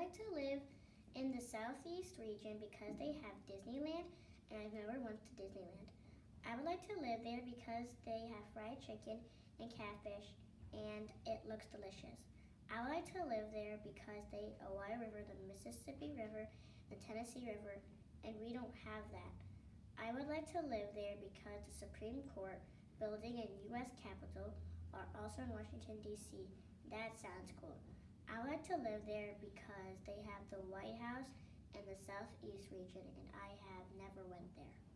like to live in the southeast region because they have Disneyland, and I've never went to Disneyland. I would like to live there because they have fried chicken and catfish, and it looks delicious. I would like to live there because they a Ohio River, the Mississippi River, the Tennessee River, and we don't have that. I would like to live there because the Supreme Court building and U.S. Capitol are also in Washington, D.C. That sounds cool. I would like to live there because they have the White House in the southeast region, and I have never went there.